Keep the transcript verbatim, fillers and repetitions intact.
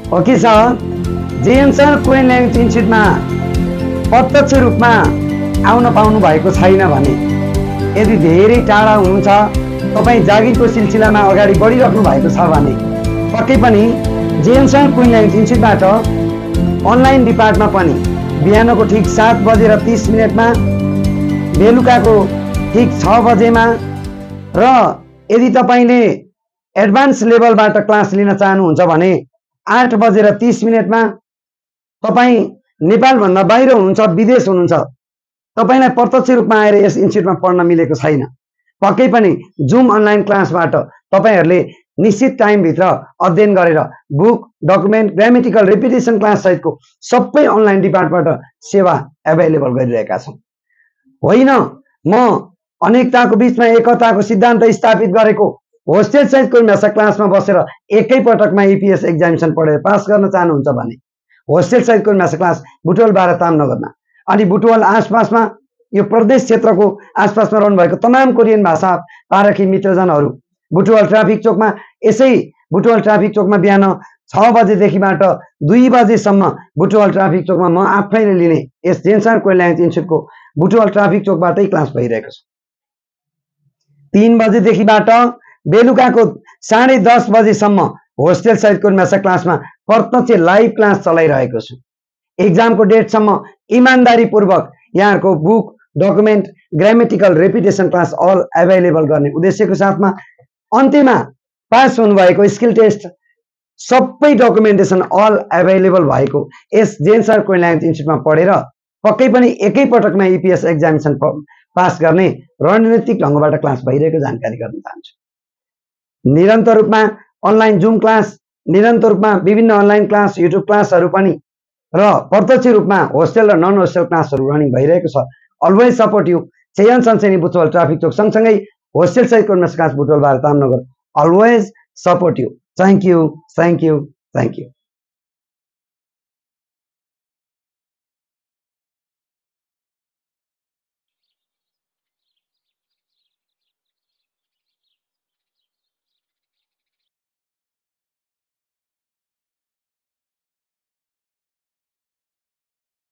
Okay sir, जेएनसर Korean language इन्स्टिट्युटमा प्रत्यक्ष रूपमा आउन पाउनु भएको छैन भने, यदि धेरै टाढा हुनुहुन्छ, तपाईँ जागिरको सिलसिलामा अगाडि बढिराख्नु भएको छ भने पक्कै पनि जेएनसर कोरियन ल्याङ्ग्वेज इन्स्टिट्युटबाट अनलाइन डिपार्टमा पनि बिहानको ठिक सात बजेर तिस मिनटमा, बेलुकाको ठिक छ बजेमा र यदि तपाईँले एडभान्स लेभलबाट क्लास लिन चाहनुहुन्छ भने आठ बजेर तीस मिनटमा, तपाईँ नेपालभन्दा बाहिर हुनुहुन्छ, विदेश हुनुहुन्छ, तपाईँलाई प्रत्यक्ष रूपमा आएर यस इन्स्टिट्युटमा पढ्न मिलेको छैन, पक्कै पनि जुम अनलाइन क्लासबाट तपाईँहरूले निश्चित टाइमभित्र अध्ययन गरेर book, document, grammatical, repetition class सहितको सबै अनलाइन डिपार्टबाट सेवा एभाइलेबल गरिरहेका छौँ। होइन, म अनेकताको बिचमा एकताको सिद्धान्त स्थापित गरेको होस्टेल सहितको भाषा क्लासमा बसेर एकै पटकमा इपिएस एक्जामिनेसन पढेर पास गर्न चाहनुहुन्छ भने होस्टेल सहितको भाषा क्लास बुटवल बाह्र तामनगरमा अनि बुटवल आसपासमा, यो प्रदेश क्षेत्रको आसपासमा रहनुभएको तमाम कोरियन भाषा पारखी मित्रजनहरू बुटवल ट्राफिक चोकमा, यसै बुटवल ट्राफिक चोकमा बिहान छ बजेदेखिबाट दुई बजेसम्म बुटवल ट्राफिक चोकमा म आफैले लिने यस जेएनसर कोरियन ल्याङ्ग्वेज इन्स्टिट्युटको बुटवल ट्राफिक चोकबाटै क्लास भइरहेको छ। तीन बजेदेखिबाट बेलुकाको साढे दस बजेसम्म होस्टेल सहितको भाषा क्लासमा प्रत्यक्ष लाइभ क्लास चलाइरहेको छु। एक्जामको डेटसम्म इमान्दारीपूर्वक यहाँहरूको book, document, grammatical, repetition class all available गर्ने उद्देश्यको साथमा अन्त्यमा पास हुनुभएको स्किल टेस्ट सबै डकुमेन्टेसन अल एभाइलेबल भएको यस जेएनसर कोरियन ल्याङ्ग्वेज इन्स्टिट्युटमा पढेर पक्कै पनि एकै पटकमा इपिएस एक्जामिनेसन पास गर्ने रणनीतिक ढङ्गबाट क्लास भइरहेको जानकारी गर्न चाहन्छु। निरन्तर रूपमा अनलाइन जुम क्लास, निरन्तर रूपमा विभिन्न अनलाइन क्लास, युट्युब क्लासहरू पनि र प्रत्यक्ष रूपमा होस्टेल र नन होस्टेल क्लासहरू रनिङ भइरहेको छ। अलवेज सपोर्ट यु चेयन सनसेनी बुटवल ट्राफिक चोक सँगसँगै होस्टेल सहितको क्लास बुटवल बाह्र तामनगर। Always support you. Thank you, thank you, thank you.